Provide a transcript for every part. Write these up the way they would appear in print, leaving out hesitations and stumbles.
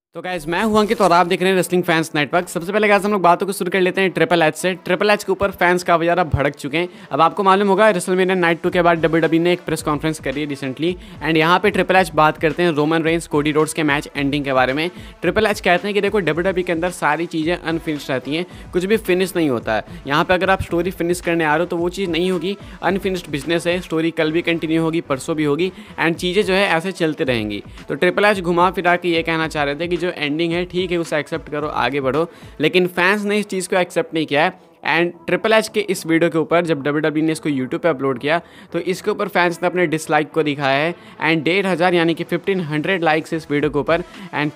तो गाइज मैं हूं अंकित और आप देख रहे हैं रेसलिंग फैंस नेटवर्क। सबसे पहले गाइज हम लोग बातों को शुरू कर लेते हैं ट्रिपल एच से। ट्रिपल एच के ऊपर फैंस काफी ज़्यादा भड़क चुके हैं। अब आपको मालूम होगा रेसलमेनिया नाइट 2 के बाद डब्ल्यूडब्ल्यूई ने एक प्रेस कॉन्फ्रेंस करी है रिसेंटली, एंड यहाँ पे ट्रिपल एच बात करते हैं रोमन रेंस कोडी रोड्स के मैच एंडिंग के बारे में। ट्रिपल एच कहते हैं कि देखो डब्ल्यूडब्ल्यूई के अंदर सारी चीज़ें अनफिनिश रहती हैं, कुछ भी फिनिश नहीं होता है। यहाँ पर अगर आप स्टोरी फिनिश करने आ रहे हो तो वो चीज़ नहीं होगी, अनफिनिश्ड बिजनेस है। स्टोरी कल भी कंटिन्यू होगी, परसों भी होगी, एंड चीज़ें जो है ऐसे चलते रहेंगी। तो ट्रिपल एच घुमा फिरा के ये कहना चाह रहे थे कि जो एंडिंग है ठीक है, उसे एक्सेप्ट करो, आगे बढ़ो। लेकिन फैंस ने इस चीज़ को एक्सेप्ट नहीं किया है। एंड ट्रिपल एच के इस वीडियो के ऊपर जब डब्ल्यूडब्ल्यूई ने इसको यूट्यूब पे अपलोड किया तो इसके ऊपर फैंस ने अपने डिसलाइक को दिखाया है। एंड 1500 यानी कि 1500 लाइक्स इस वीडियो के ऊपर एंड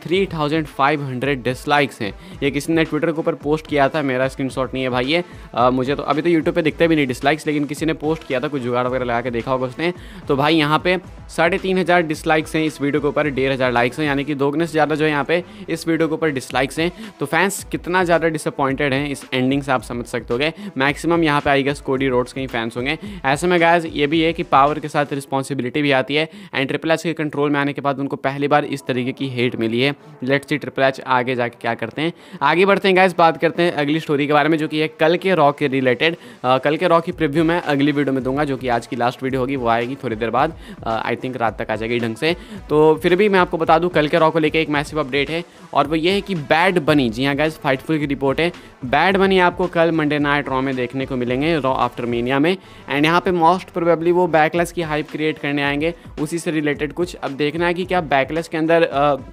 3500 डिसलाइक्स हैं। ये किसी ने ट्विटर के ऊपर पोस्ट किया था, मेरा स्क्रीनशॉट नहीं है भाई ये। मुझे तो अभी तो यूट्यूब पे दिखते भी नहीं डिसलाइक्स, लेकिन किसी ने पोस्ट किया था, कुछ जुगाड़ वगैरह लगा के देखा होगा उसने। तो भाई यहाँ पे 3500 डिसलाइक्स हैं इस वीडियो के ऊपर, 1500 लाइक्स हैं, यानी कि दोगुने से ज़्यादा जो है यहाँ पे इस वीडियो के ऊपर डिसलाइक्स हैं। तो फैंस कितना ज़्यादा डिसअपॉइंटेड हैं इस एंडिंग से आप समझ सकते होगे। मैक्सिमम यहाँ पे आई गेस कोडी रोड्स के ही फैंस होंगे। ऐसे में गाइस ये भी है कि पावर के साथ रिस्पॉन्सिबिलिटी भी आती है, एंड ट्रिपल एच के कंट्रोल में आने के बाद उनको पहली बार इस तरीके की हेट मिली है। लेट्स सी ट्रिपल एच आगे जाके क्या करते हैं। आगे बढ़ते हैं गाइस, बात करते हैं अगली स्टोरी के बारे में जो कि है कल के रॉ के रिलेटेड। कल के रॉ की प्रीव्यू मैं अगली वीडियो में दूंगा, जो कि आज की लास्ट वीडियो होगी, वो आएगी थोड़ी देर बाद, आई थिंक रात तक आ जाएगी ढंग से। तो फिर भी मैं आपको बता दूं कल के रॉ को लेकर एक मैसिव अपडेट है, और वो ये है कि बैड बनी, जी हाँ गाइस फाइटफुल की रिपोर्ट है, बैड बनी आपको कल मंडे नाइट रॉ में देखने को मिलेंगे, रॉ आफ्टर मेनिया में। एंड यहाँ पे मोस्ट प्रोबेबली वो बैकलेस की हाइप क्रिएट करने आएंगे, उसी से रिलेटेड कुछ। अब देखना है कि क्या बैकलेस के अंदर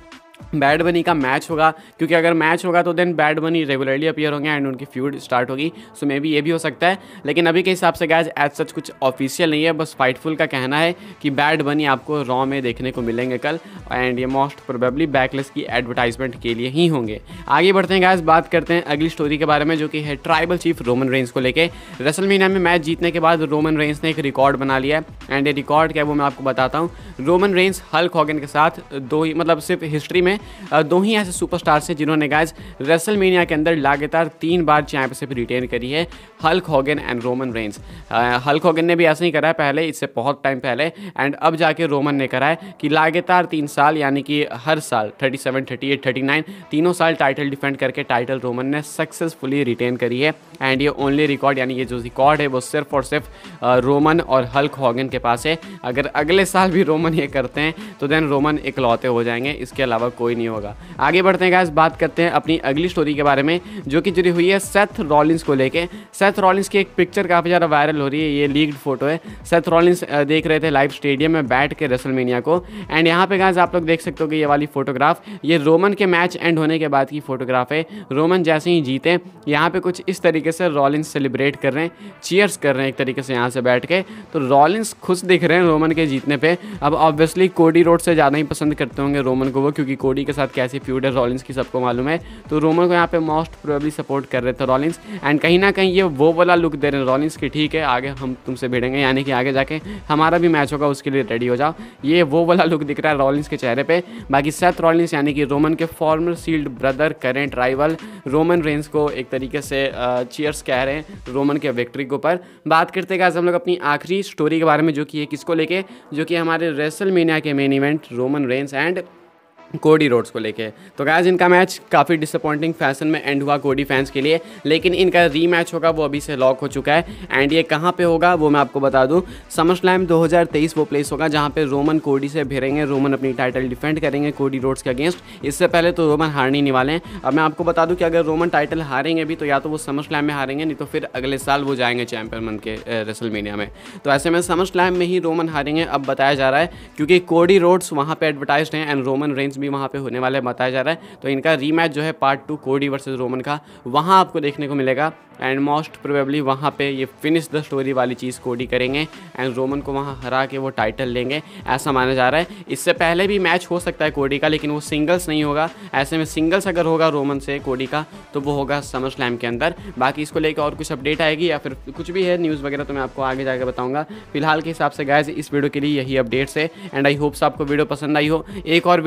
बैड बनी का मैच होगा, क्योंकि अगर मैच होगा तो then Bad Bunny regularly appear होंगे एंड उनकी फ्यूड स्टार्ट होगी। सो मे बी ये भी हो सकता है, लेकिन अभी के हिसाब से गाइस एज सच कुछ ऑफिशियल नहीं है। बस फाइटफुल का कहना है कि बैड बनी आपको रॉ में देखने को मिलेंगे कल, एंड ये मोस्ट प्रोबेबली बैकलेस की एडवर्टाइजमेंट के लिए ही होंगे। आगे बढ़ते हैं गाइस, बात करते हैं अगली स्टोरी के बारे में जो कि है ट्राइबल चीफ रोमन रेंस को लेकर। रेसलमेनिया में मैच जीतने के बाद रोमन रेंस ने एक रिकॉर्ड बना लिया है, एंड ये रिकॉर्ड क्या है वो मैं आपको बताता हूँ। रोमन रेंस हल्क हॉगन के साथ दो ही, मतलब सिर्फ हिस्ट्री में दो ही ऐसे सुपरस्टार्स हैं जिन्होंने गाइस रेसलमेनिया के अंदर लगातार 3 बार चैंपियनशिप रिटेन करी है, Hulk Hogan and Roman Reigns. Hulk Hogan ने भी ऐसा ही करा है पहले, इससे बहुत टाइम पहले, एंड अब जाके रोमन ने करा है कि लगातार 3 साल, यानी कि हर साल 37, 38, 39 तीनों साल टाइटल डिफेंड करके टाइटल रोमन ने सक्सेसफुली रिटेन करी है। एंड ये ओनली रिकॉर्ड, यानी ये जो रिकॉर्ड है वो सिर्फ और सिर्फ रोमन और हल्क हॉगन के पास है। अगर अगले साल भी रोमन ये करते हैं तो देन रोमन इकलौते हो जाएंगे, इसके अलावा कोई नहीं होगा। आगे बढ़ते हैं गाइस, बात करते हैं अपनी अगली स्टोरी के बारे में जो कि जुड़ी हुई है सेथ रॉलिंस को लेके। सेथ रॉलिंस की एक पिक्चर काफ़ी ज़्यादा वायरल हो रही है, ये लीक्ड फोटो है। सेथ रॉलिंस देख रहे थे लाइव स्टेडियम में बैठ के रेसलमेनिया को, एंड यहाँ पे गाइस आप लोग देख सकते हो कि ये वाली फोटोग्राफ ये रोमन के मैच एंड होने के बाद की फोटोग्राफ है। रोमन जैसे ही जीते यहाँ पे कुछ इस तरीके से रॉलिंस सेलिब्रेट कर रहे हैं, चीयर्स कर रहे हैं एक तरीके से यहाँ से बैठ के। तो रॉलिंस खुश दिख रहे हैं रोमन के जीतने पे। अब ऑब्वियसली कोडी रोड से ज़्यादा ही पसंद करते होंगे रोमन को वो, क्योंकि कोडी के साथ कैसी फ्यूड है रॉलिंस की सबको मालूम है। तो रोमन को यहाँ पे मोस्ट प्रोबेबली सपोर्ट कर रहे थे रॉलिंस, एंड कहीं ना कहीं ये वो वाला लुक दे रहे हैं रॉलिंस की, ठीक है आगे हम तुमसे भिड़ेंगे, यानी कि आगे जाके हमारा भी मैच होगा, उसके लिए रेडी हो जाओ। ये वो वाला लुक दिख रहा है रॉलिंस के चेहरे पे। बाकी सेथ रॉलिंस यानी कि रोमन के former Shield brother, current rival Roman Reigns को एक तरीके से चीयर्स कह रहे हैं रोमन के विक्ट्री के ऊपर। बात करते हैं हम लोग अपनी आखिरी स्टोरी के बारे में जो कि है किसको लेके, जो कि हमारे रेसलमेनिया के main event Roman Reigns and Cody Rhodes को लेके। तो गाइस इनका मैच काफ़ी डिसअपॉइंटिंग फैशन में एंड हुआ कोडी फैंस के लिए, लेकिन इनका रीमैच होगा वो अभी से लॉक हो चुका है। एंड ये कहाँ पे होगा वो मैं आपको बता दूं, समर स्लैम 2023 वो प्लेस होगा जहाँ पे रोमन कोडी से भिड़ेंगे, रोमन अपनी टाइटल डिफेंड करेंगे कोडी रोड्स के अगेंस्ट। इससे पहले तो रोमन हारने नहीं वाले हैं। अब मैं आपको बता दूँ कि अगर रोमन टाइटल हारेंगे भी तो या तो वो समर स्लैम में हारेंगे, नहीं तो फिर अगले साल वो जाएंगे चैंपियन बन के रेसलमेनिया में। तो ऐसे में समर स्लैम में ही रोमन हारेंगे अब बताया जा रहा है, क्योंकि कोडी रोड्स वहाँ पर एडवर्टाइज्ड हैं एंड रोमन रेंस भी वहाँ पे होने वाले बताया जा रहा है। तो इनका रीमैच जो है पार्ट 2 कोडी वर्सेस रोमन का, वहाँ आपको देखने को मिलेगा। एंड मोस्ट प्रोबेबली वहाँ पे ये फिनिश द स्टोरी वाली चीज़ कोडी करेंगे एंड रोमन को वहाँ हरा के वो टाइटल लेंगे, ऐसा माना जा रहा है। इससे पहले भी मैच हो सकता है कोडी का, लेकिन वो सिंगल्स नहीं होगा। ऐसे में सिंगल्स अगर होगा रोमन से कोडी का तो वो होगा समर स्लैम के अंदर। बाकी इसको लेकर और कुछ अपडेट आएगी या फिर कुछ भी है न्यूज़ वगैरह तो मैं आपको आगे जाकर बताऊँगा। फिलहाल के हिसाब से गाइस इस वीडियो के लिए यही अपडेट्स है, एंड आई होप्स आपको वीडियो पसंद आई हो। एक और वीडियो आएगी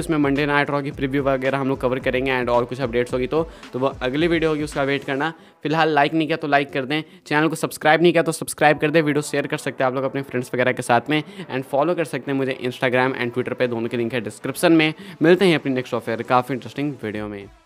उसमें मंडे नाइट रॉ की प्रीव्यू वगैरह हम लोग कवर करेंगे एंड और कुछ अपडेट्स होगी तो वो अगली वीडियो होगी, उसका वेट करना। फिलहाल लाइक नहीं किया तो लाइक कर दें, चैनल को सब्सक्राइब नहीं किया तो सब्सक्राइब कर दें, वीडियो शेयर कर सकते हैं आप लोग अपने फ्रेंड्स वगैरह के साथ में एंड फॉलो कर सकते हैं मुझे इंस्टाग्राम एंड ट्विटर पे, दोनों के लिंक है डिस्क्रिप्शन में। मिलते हैं अपनी नेक्स्ट ऑफर काफ़ी इंटरेस्टिंग वीडियो में।